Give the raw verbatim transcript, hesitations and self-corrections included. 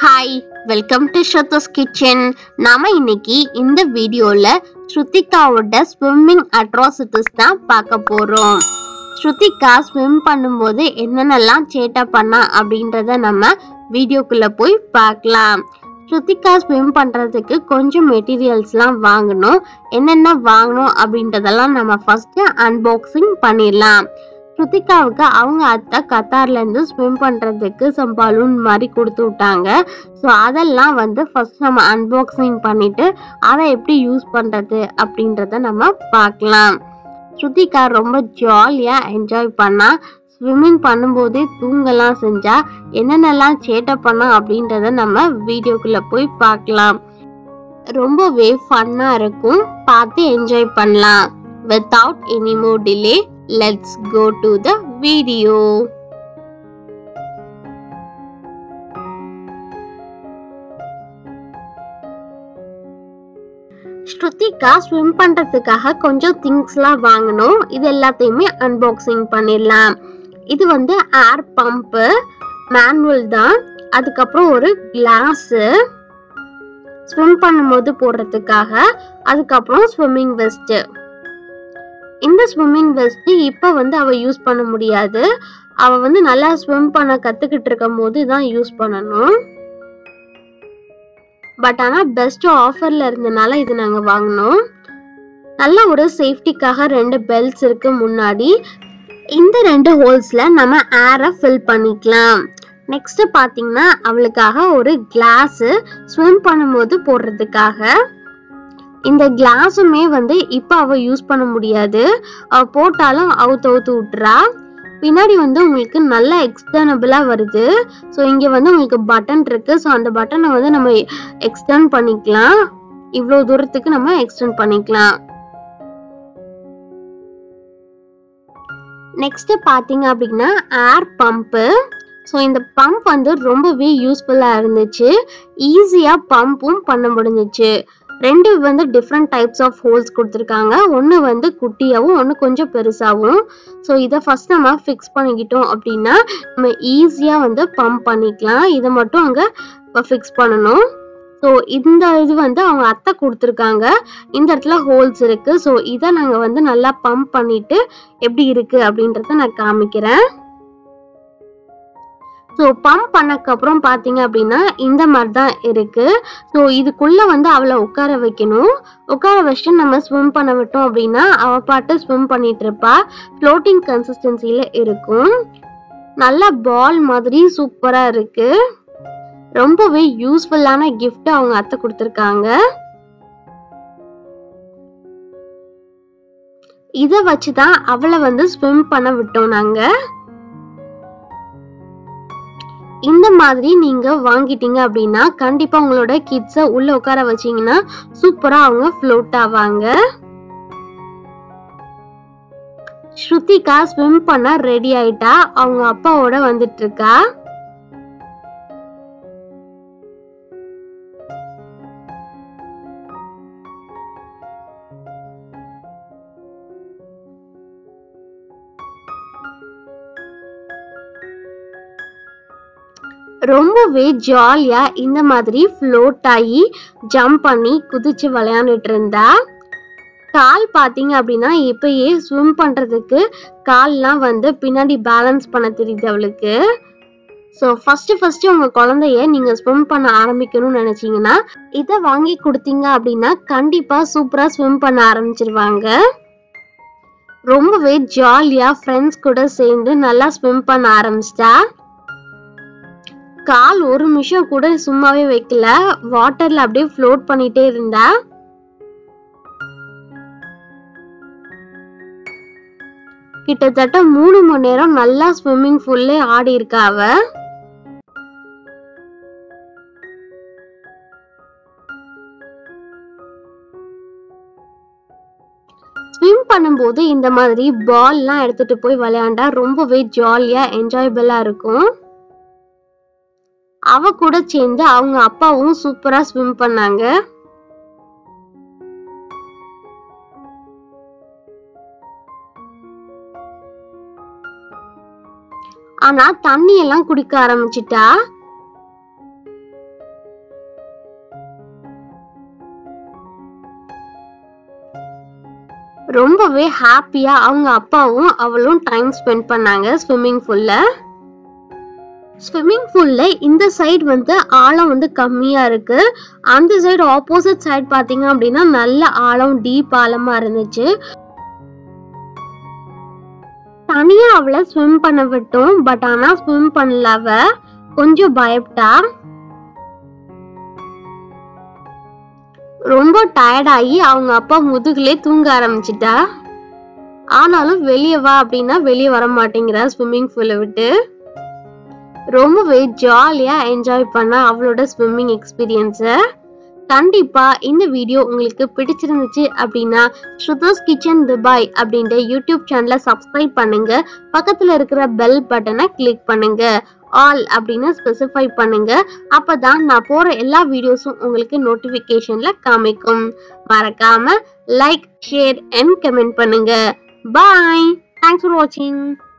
Hi, welcome to Shruti's kitchen. நாம இன்னைக்கு இந்த வீடியோல ஸ்ருதிகாவோட ஸ்விம்மிங் அட்ராசிட்டிஸ் தான் பார்க்க போறோம். ஸ்ருதிகா ஸ்விம் பண்ணும்போது என்னென்னலாம் சேட்டை பண்ணா அப்படின்றத நம்ம வீடியோக்குள்ள போய் பார்க்கலாம். ஸ்ருதிகா ஸ்விம் பண்றதுக்கு கொஞ்சம் மெட்டீரியல்ஸ்லாம் வாங்கணும். என்னென்ன வாங்கணும் அப்படின்றதெல்லாம் நம்ம ஃபர்ஸ்ட் அன்பாக்சிங் பண்ணிடலாம். ஸ்ருதிகாவுக்கு அவங்க அத்தை கத்தார்ல இருந்து ஸ்விம் பண்றதுக்கு சம் பலூன் மாதிரி கொடுத்து விட்டாங்க. ஸோ அதெல்லாம் வந்து ஃபர்ஸ்ட் நம்ம அன்பாக்சிங் பண்ணிட்டு அதை எப்படி யூஸ் பண்றது அப்படின்றத நம்ம பார்க்கலாம். ஸ்ருதிகா ரொம்ப ஜாலியா என்ஜாய் பண்ணா. ஸ்விம்மிங் பண்ணும்போதே தூங்கலாம் செஞ்சா. என்னென்னலாம் சேட்டை பண்ணா அப்படின்றத நம்ம வீடியோக்குள்ள போய் பார்க்கலாம். ரொம்பவே ஃபன்னா இருக்கும், பார்த்து என்ஜாய் பண்ணலாம். Without any more delay, let's go to the video. Shruthika swim பண்றதுக்காக கொஞ்சம் திங்ஸ்லாம் வாங்கணும். இது எல்லாத்தையுமே அன்பாக்சிங் பண்ணிடலாம். இது வந்து ஏர் பம்பு மேனுவல் தான். அதுக்கப்புறம் ஒரு கிளாஸு ஸ்விம் பண்ணும்போது போடுறதுக்காக. அதுக்கப்புறம் ஸ்விம்மிங் வெஸ்ட். இந்த ஸ்விம்மிங் வெஸ்ட் இப்போ வந்து அவ யூஸ் பண்ண முடியாது. அவ வந்து நல்லா ஸ்விம் பண்ண கத்துக்கிட்டு இருக்கும் போது தான் யூஸ் பண்ணணும். பட் ஆனா பெஸ்ட் ஆஃபர்ல இருந்தனால இது நாங்க வாங்கினோம். நல்ல ஒரு சேஃப்டிக்காக ரெண்டு பெல்ட்ஸ் இருக்கு முன்னாடி. இந்த ரெண்டு ஹோல்ஸ்ல நம்ம ஏரை ஃபில் பண்ணிக்கலாம். நெக்ஸ்ட் பாத்தீங்கன்னா அவளுக்காக ஒரு கிளாஸ் ஸ்விம் பண்ணும்போது போடுறதுக்காக. இந்த கிளாஸுமே வந்து இப்ப அவ யூஸ் பண்ண முடியாது. அவ போட்டாலும் அவுத்து அவுத்து விட்டுறா. பின்னாடி வந்து உங்களுக்கு நல்ல எக்ஸ்டர்னபிளா வருது. ஸோ இங்க வந்து உங்களுக்கு பட்டன் இருக்கு. ஸோ அந்த பட்டனை வந்து நம்ம எக்ஸ்டெண்ட் பண்ணிக்கலாம். இவ்வளவு தூரத்துக்கு நம்ம எக்ஸ்டெண்ட் பண்ணிக்கலாம். நெக்ஸ்ட் பாத்தீங்க அப்படின்னா ஏர் பம்பு. ஸோ இந்த பம்ப் வந்து ரொம்பவே யூஸ்ஃபுல்லா இருந்துச்சு. ஈஸியா பம்பும் பண்ண முடிஞ்சிச்சு. ரெண்டு வந்து டிஃப்ரெண்ட் டைப்ஸ் ஆஃப் ஹோல்ஸ் கொடுத்துருக்காங்க. ஒன்று வந்து குட்டியாகவும் ஒன்று கொஞ்சம் பெருசாகவும். ஸோ இதை ஃபர்ஸ்ட் நம்ம ஃபிக்ஸ் பண்ணிக்கிட்டோம் அப்படின்னா நம்ம ஈஸியாக வந்து பம்ப் பண்ணிக்கலாம். இதை மட்டும் அங்கே ஃபிக்ஸ் பண்ணணும். ஸோ இந்த இது வந்து அவங்க அத்தை கொடுத்துருக்காங்க. இந்த இடத்துல ஹோல்ஸ் இருக்கு. ஸோ இதை நாங்கள் வந்து நல்லா பம்ப் பண்ணிட்டு எப்படி இருக்கு அப்படின்றத நான் காமிக்கிறேன். ஸோ பம்ப் பண்ணக்கப்புறம் பார்த்தீங்க அப்படின்னா இந்த மாதிரி தான் இருக்கு. ஸோ இதுக்குள்ள வந்து அவளை உட்கார வைக்கணும். உட்கார வச்சுட்டு நம்ம ஸ்விம் பண்ண விட்டோம் அப்படின்னா அவ பாட்டு ஸ்விம் பண்ணிட்டு இருப்பா. ஃப்ளோட்டிங் கன்சிஸ்டன்சில இருக்கும். நல்ல பால் மாதிரி சூப்பரா இருக்கு. ரொம்பவே யூஸ்ஃபுல்லான கிஃப்ட் அவங்க அத்தை கொடுத்துருக்காங்க. இதை வச்சுதான் அவளை வந்து ஸ்விம் பண்ண விட்டோம் நாங்க. இந்த மாதிரி நீங்க வாங்கிட்டீங்க அப்படின்னா கண்டிப்பா உங்களோட கிட்ஸ உள்ள உட்கார வச்சீங்கன்னா சூப்பரா அவங்க ஃப்ளோட் ஆவாங்க. ஸ்ருதிகா ஸ்விம் பண்ண ரெடி ஆயிட்டா. அவங்க அப்பாவோட வந்துட்டு இருக்கா. ரொம்பவே ஜாலியா இந்த மாதிரி ஃப்ளோட் ஆகி ஜம்ப் பண்ணி குதிச்சு விளையாண்டுட்டு இருந்தா. கால் பாத்தீங்க அப்படின்னா இப்பயே ஸ்விம் பண்றதுக்கு கால்லாம் வந்து பின்னாடி பேலன்ஸ் பண்ண தெரியுது அவளுக்கு. ஸோ ஃபர்ஸ்ட் ஃபர்ஸ்ட் உங்க குழந்தைய நீங்க ஸ்விம் பண்ண ஆரம்பிக்கணும்னு நினைச்சீங்கன்னா இதை வாங்கி கொடுத்தீங்க அப்படின்னா கண்டிப்பா சூப்பரா ஸ்விம் பண்ண ஆரம்பிச்சிருவாங்க. ரொம்பவே ஜாலியா ஃப்ரெண்ட்ஸ் கூட சேர்ந்து நல்லா ஸ்விம் பண்ண ஆரம்பிச்சிட்டா. கால் ஒரு நிமிஷம் கூட சும்மாவே வைக்கல. வாட்டர்ல அப்படியே ஃப்ளோட் பண்ணிட்டே இருந்தா. கிட்டத்தட்ட மூணு மணி நேரம் நல்லா ஸ்விம்மிங் ஃபுல்லே ஆடி இருக்கா அவ. ஸ்விம் பண்ணும்போது இந்த மாதிரி பால்லாம் எடுத்துட்டு போய் விளையாண்டா ரொம்பவே ஜாலியா என்ஜாயபிளா இருக்கும். அவ கூட சேர்ந்து அவங்க அப்பாவும் சூப்பரா ஸ்விம் பண்ணாங்க. ஆனா தண்ணி எல்லாம் குடிக்க ஆரம்பிச்சிட்டா. ரொம்பவே ஹாப்பியா அவங்க அப்பாவும் அவளும் டைம் ஸ்பெண்ட் பண்ணாங்க ஸ்விம்மிங் பூல்ல. ஸ்விம்மிங் பூல்ல இந்த சைடு வந்து ஆழம் வந்து கம்மியா இருக்கு. அந்த சைடு ஆப்போசிட் சைடு பாத்தீங்க அப்படின்னா நல்ல ஆழம், டீப் ஆழமா இருந்துச்சு. தனியா அவளை ஸ்விம் பண்ண விட்டோம். பட் ஆனா ஸ்விம் பண்ணல. அவ கொஞ்சம் பயப்பட்டா. ரொம்ப டயர்ட் ஆகி அவங்க அப்பா முதுகுலே தூங்க ஆரம்பிச்சிட்டா. ஆனாலும் வெளியே வா அப்படின்னா வெளியே வர மாட்டேங்கிறா ஸ்விம்மிங் பூலை விட்டு. ரொம்பவே ஜாலியா என்ஜாய் பண்ண அவளோட ஸ்விம்மிங் எக்ஸ்பீரியன்ஸை. கண்டிப்பா இந்த வீடியோ உங்களுக்கு பிடிச்சிருந்துச்சு அப்படின்னா ஸ்ருதாஸ் கிச்சன் துபாய் அப்படின்ற யூடியூப் சேனலை சப்ஸ்கிரைப் பண்ணுங்க. பக்கத்துல இருக்கிற பெல் பட்டனை கிளிக் பண்ணுங்க. ஆல் அப்படின்னு ஸ்பெசிஃபை பண்ணுங்க. அப்பதான் நான் போற எல்லா வீடியோஸும் உங்களுக்கு நோட்டிபிகேஷன்ல காமிக்கும். மறக்காம லைக், ஷேர் அண்ட் கமெண்ட் பண்ணுங்க. பாய். தேங்க்ஸ் ஃபார் வாட்சிங்.